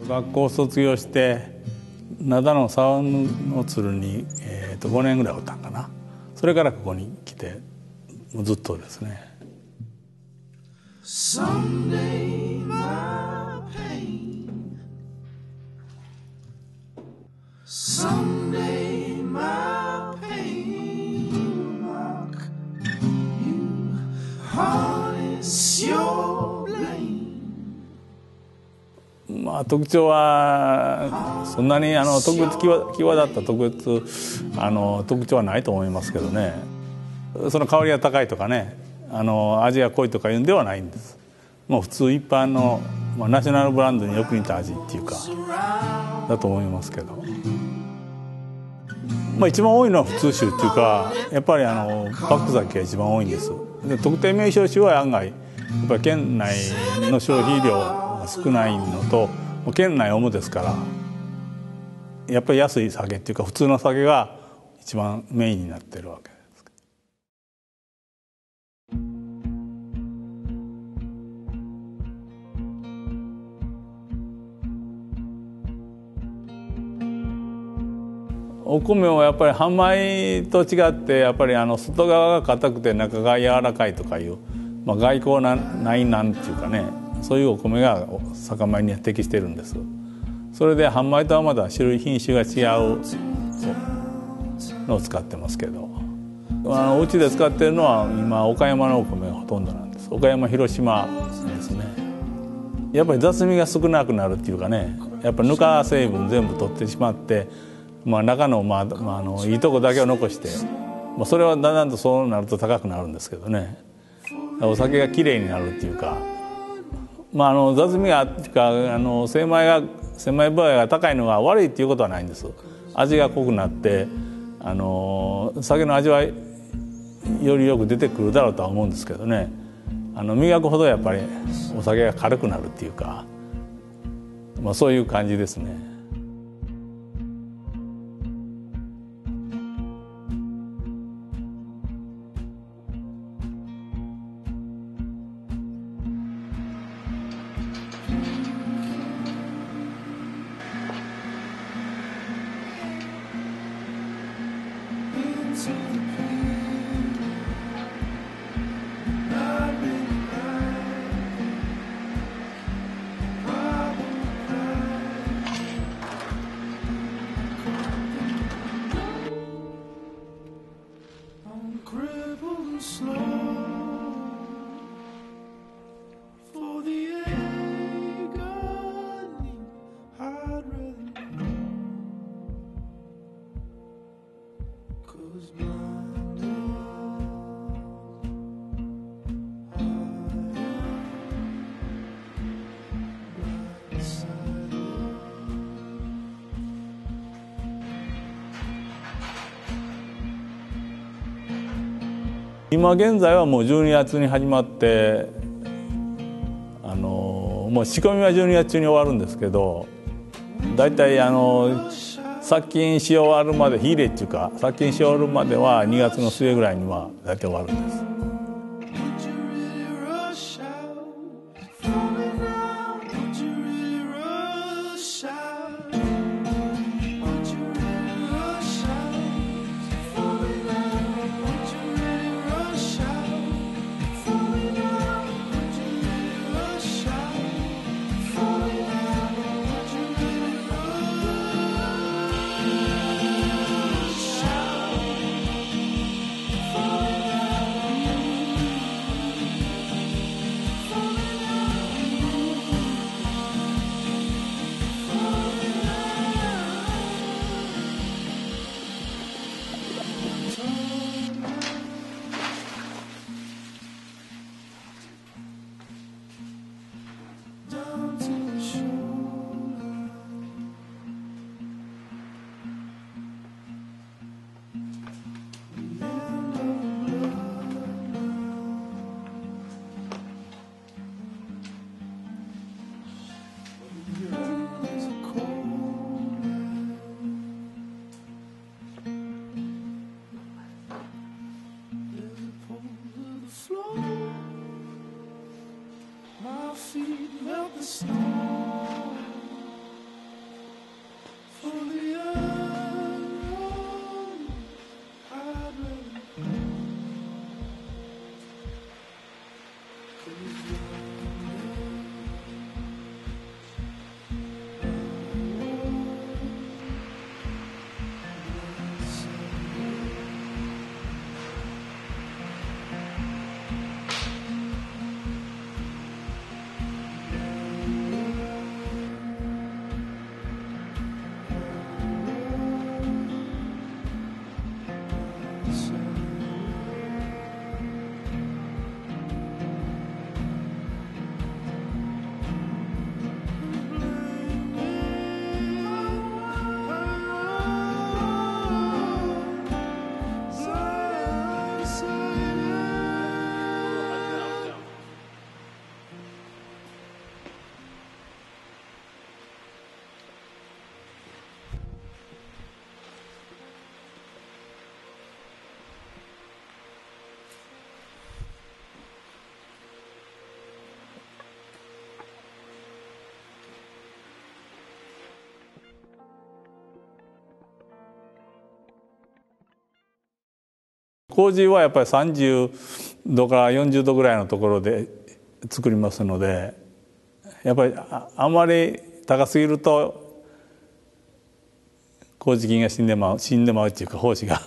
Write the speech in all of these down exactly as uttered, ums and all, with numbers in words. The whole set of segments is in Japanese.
学校を卒業して灘の沢の鶴に、えー、とごねんぐらいおったんかな。それからここに来てもうずっとですね。Someday my pain, someday my pain, Mark, you harness your blame。まあ特徴はそんなにあの特別際際立った特別あの特徴はないと思いますけどね。その香りが高いとかね、あの味が濃いとかいうんではないんです。もう普通一般の、まあ、ナショナルブランドによく似た味っていうかだと思いますけど、まあ、一番多いのは普通種っていうかやっぱりあのバック酒が一番多いんです。で特定名称種は案外やっぱり県内の消費量が少ないのと県内主ですからやっぱり安い酒っていうか普通の酒が一番メインになってるわけです。お米はやっぱり半米と違ってやっぱりあの外側が硬くて中が柔らかいとかいう、まあ、外交なないなんていうかね、そういうお米が酒米に適しているんです。それで半米とはまだ種類品種が違うのを使ってますけど、あのうちで使ってるのは今岡山のお米がほとんどなんです。岡山広島ですね。やっぱり雑味が少なくなるっていうかね、やっぱぬか成分全部取ってしまってまあ、中の,、まあまあ、あのいいとこだけを残して、まあ、それはだんだんとそうなると高くなるんですけどね、お酒がきれいになるっていうか、まあ、あの雑味がっていうかあの精米が精米具合が高いのが悪いっていうことはないんです。味が濃くなってあの酒の味はよりよく出てくるだろうとは思うんですけどね、あの磨くほどやっぱりお酒が軽くなるっていうか、まあ、そういう感じですね。今現在はもうじゅうにがつに始まってあのもう仕込みはじゅうにがつ中に終わるんですけど、大体あの殺菌し終わるまで火入れっていうか殺菌し終わるまではにがつの末ぐらいには大体終わるんです。 麹はやっぱりさんじゅうどからよんじゅうどぐらいのところで作りますので、やっぱり あ, あまり高すぎると麹菌が死んでまう死んでまうっていうか胞子が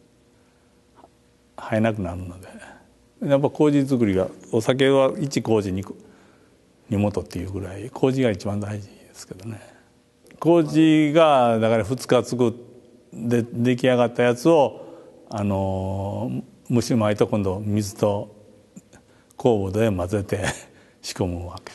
生えなくなるので、やっぱ麹作りがお酒はいち麹に元っていうぐらい麹が一番大事ですけどね。麹がだからふつか作って出来上がったやつをあの蒸し米と今度水と酵母で混ぜて仕込むわけです。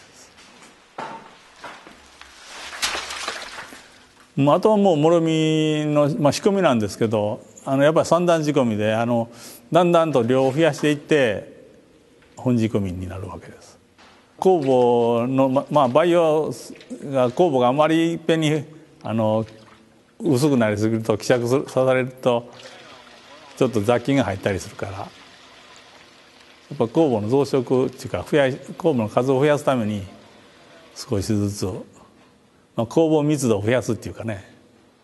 あとはもうもろみの、まあ、仕込みなんですけど、あのやっぱり三段仕込みであのだんだんと量を増やしていって本仕込みになるわけです。酵母のま、まあ、培養が酵母があまりいっぺんにあの薄くなりすぎると希釈されるとちょっと雑菌が入ったりするから、やっぱ酵母の増殖っていうか増や酵母の数を増やすために少しずつ、まあ、酵母密度を増やすっていうかね。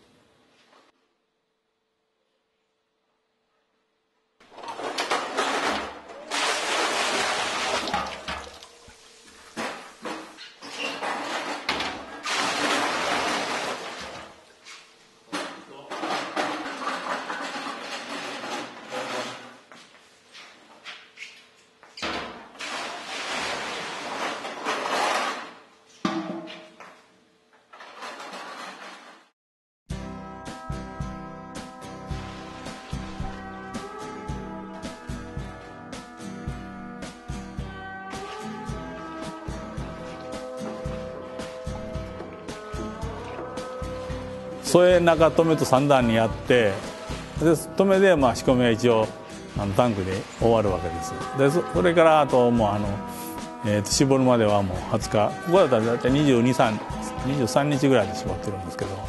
添え中留めとさん段にやって、で留めでまあ仕込みは一応あのタンクで終わるわけです。で そ, それからあともうあの、えー、と絞るまではもうはつか、ここだったら大体にじゅうに、さんにちぐらいで絞ってるんですけど。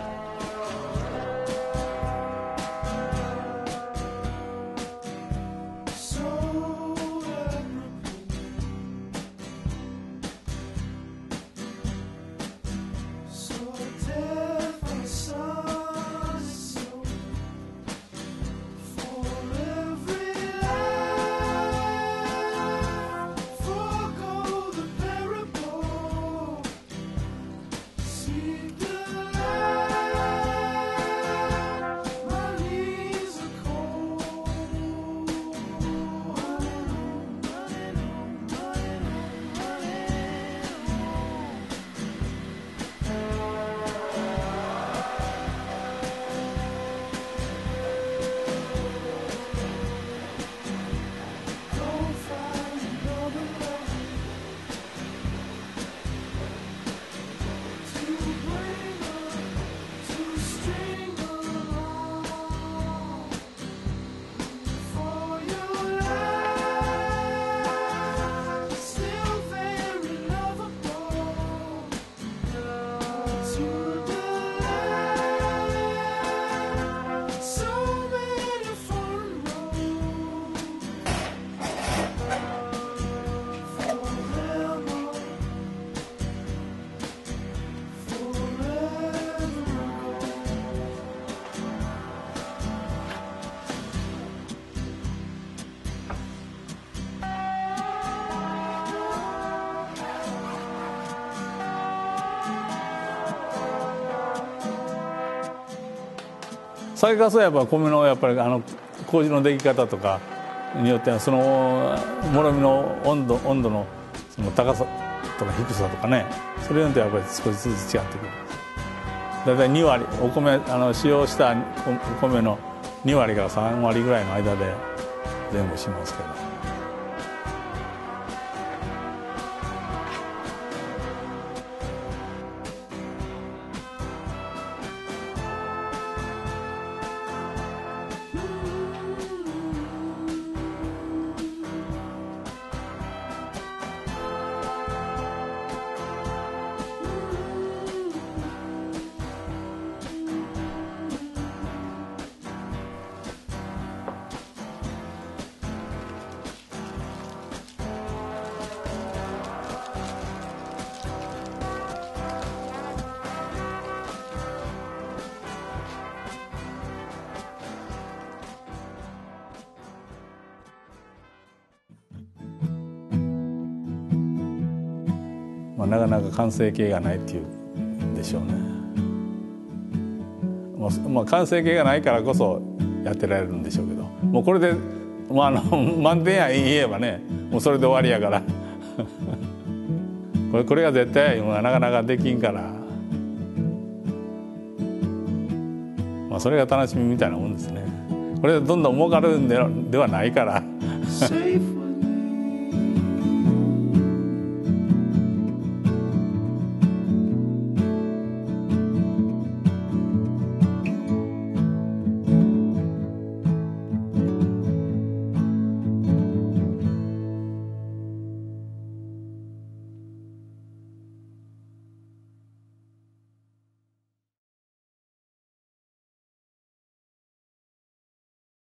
酒粕はやっぱ米のやっぱりあの麹の出来方とかによってはそのもろみの温度温度のその高さとか低さとかね、それによってやっぱり少しずつ違ってくる。だいたいに割お米あの使用したお米のに割からさん割ぐらいの間で前後しますけど。 まあ、なかなか完成形がないっていうんでしょうね。まあ、まあ、完成形がないからこそやってられるんでしょうけど、もうこれで、まあ、あの満点や言えばね、もうそれで終わりやからこれこれが絶対なかなかできんから、まあ、それが楽しみみたいなもんですね。これでどんどん儲かるんでではないから